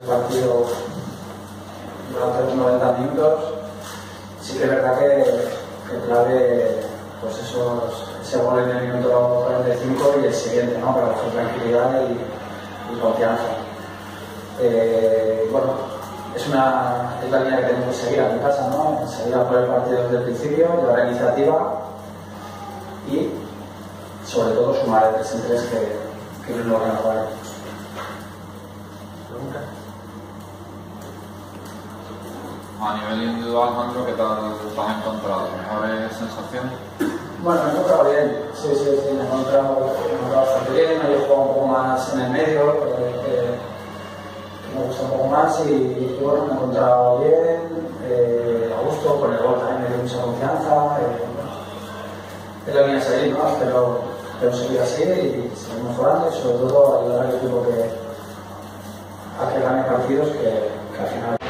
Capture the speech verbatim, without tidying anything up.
El partido durante los noventa minutos, sí que es verdad que, que clave pues esos, ese gol en el minuto cuarenta y cinco y el siguiente, ¿no? Para coger tranquilidad y, y confianza. Eh, bueno, es, una, es la línea que tenemos que seguir a mi casa, ¿no? Seguir a por el partido desde el principio, llevar la iniciativa y sobre todo sumar el tres en tres que, que no lo van a jugar. A nivel individual, Jandro, ¿qué tal te has encontrado? ¿Mejores sensaciones? Bueno, me he encontrado bien, sí, sí, sí, me he encontrado, me he encontrado bastante bien, me he jugado un poco más en el medio, eh, eh, me gusta un poco más y, y bueno, me he encontrado bien, eh, a gusto, con el gol también me dio mucha confianza, eh, es la línea a seguir, ¿no? Pero, pero seguir así y seguir mejorando y sobre todo ayudar al equipo que, a que gane partidos que, que al final